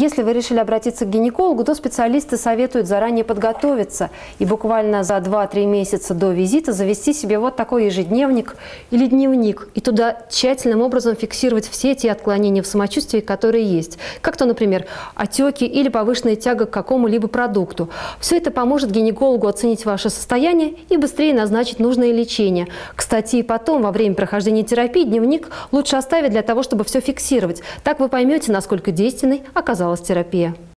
Если вы решили обратиться к гинекологу, то специалисты советуют заранее подготовиться и буквально за 2-3 месяца до визита завести себе вот такой ежедневник или дневник. И туда тщательным образом фиксировать все те отклонения в самочувствии, которые есть. Как то, например, отеки или повышенная тяга к какому-либо продукту. Все это поможет гинекологу оценить ваше состояние и быстрее назначить нужное лечение. Кстати, и потом, во время прохождения терапии, дневник лучше оставить для того, чтобы все фиксировать. Так вы поймете, насколько действенной оказалась терапия.